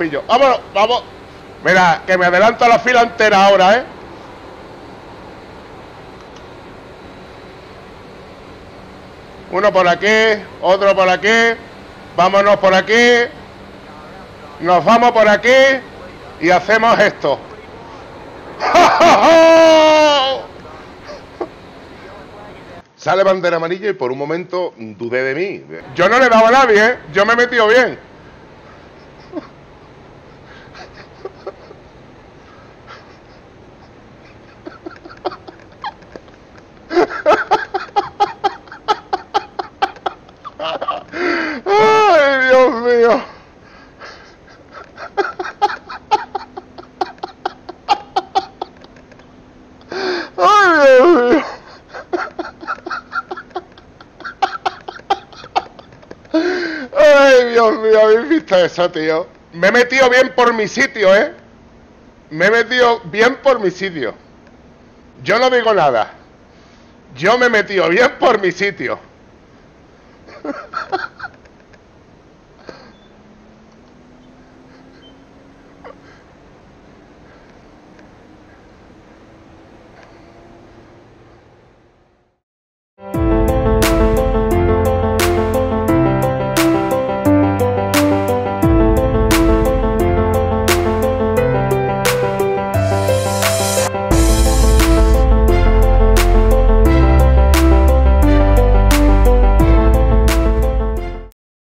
amarillo. Vámonos, vamos. Mira, que me adelanto a la fila entera ahora, ¿eh? Uno por aquí, otro por aquí. Vámonos por aquí. Nos vamos por aquí. Y hacemos esto. Sale bandera amarilla y por un momento dudé de mí. Yo no le he dado a nadie, ¿eh? Yo me he metido bien. ¡Ay, Dios mío! ¡Ay, Dios mío! ¡Ay, Dios mío! ¿Habéis visto eso, tío? Me he metido bien por mi sitio, ¿eh? Me he metido bien por mi sitio. Yo no digo nada. Yo me he metido bien por mi sitio.